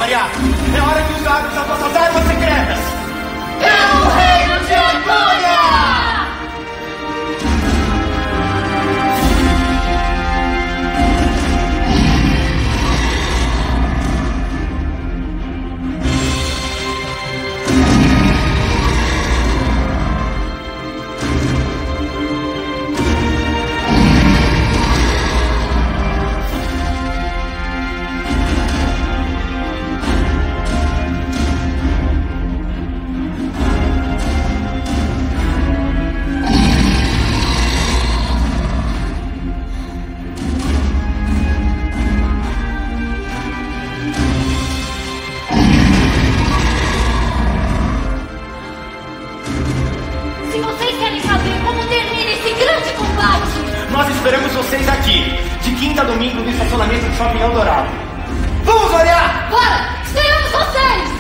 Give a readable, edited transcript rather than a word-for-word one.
Variar! É hora de usarmos as nossas armas secretas! É o reino de Antônia! Se vocês querem saber como termina esse grande combate, Nós esperamos vocês aqui, de quinta a domingo, no estacionamento do Shopping Eldorado. Vamos, Variar! bora! Esperamos vocês!